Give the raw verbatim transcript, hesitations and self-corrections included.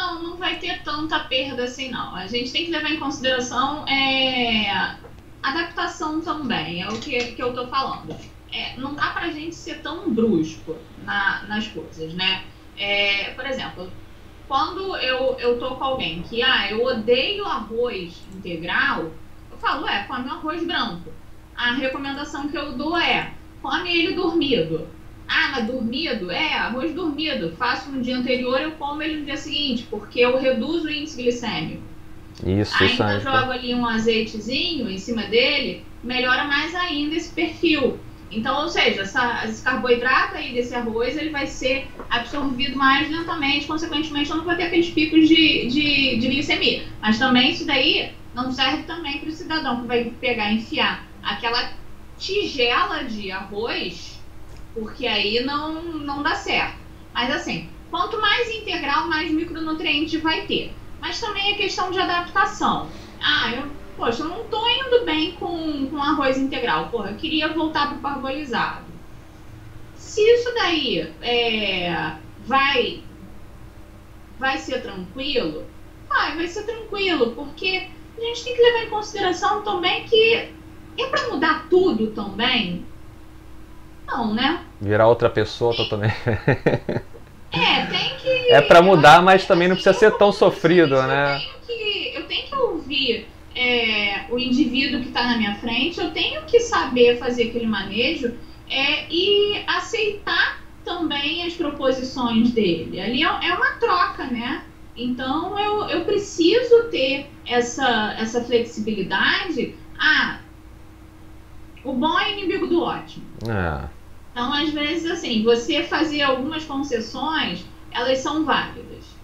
Não, não vai ter tanta perda assim, não. A gente tem que levar em consideração é, adaptação também, é o que, que eu tô falando. É, não dá pra gente ser tão brusco na, nas coisas, né? É, por exemplo, quando eu, eu tô com alguém que, ah, eu odeio arroz integral, eu falo, é, come arroz branco. A recomendação que eu dou é, come ele dormido. Ah, mas dormido? É, arroz dormido. Faço no dia anterior, eu como ele no dia seguinte, porque eu reduzo o índice glicêmico. Isso, isso Ainda aí. jogo ali um azeitezinho em cima dele, melhora mais ainda esse perfil. Então, ou seja, essa, esse carboidrato aí desse arroz, ele vai ser absorvido mais lentamente, consequentemente eu não vou ter aqueles picos de, de, de glicemia. Mas também isso daí não serve também para o cidadão que vai pegar e enfiar aquela tigela de arroz, porque aí não, não dá certo. Mas assim, quanto mais integral, mais micronutrientes vai ter. Mas também é questão de adaptação. Ah, eu, poxa, eu não tô indo bem com, com arroz integral. Porra, eu queria voltar pro parbolizado. Se isso daí é, vai, vai ser tranquilo, vai, vai ser tranquilo, porque a gente tem que levar em consideração também que é pra mudar tudo também. Não, né? Virar outra pessoa totalmente. É, tem que... É pra mudar, eu, mas também não assim, precisa ser eu, tão sofrido, eu né? tenho que, eu tenho que ouvir é, o indivíduo que está na minha frente, eu tenho que saber fazer aquele manejo é, e aceitar também as proposições dele. Ali é, é uma troca, né? Então eu, eu preciso ter essa, essa flexibilidade. Ah, o bom é inimigo do ótimo. É. Então, às vezes, assim, você fazer algumas concessões, elas são válidas.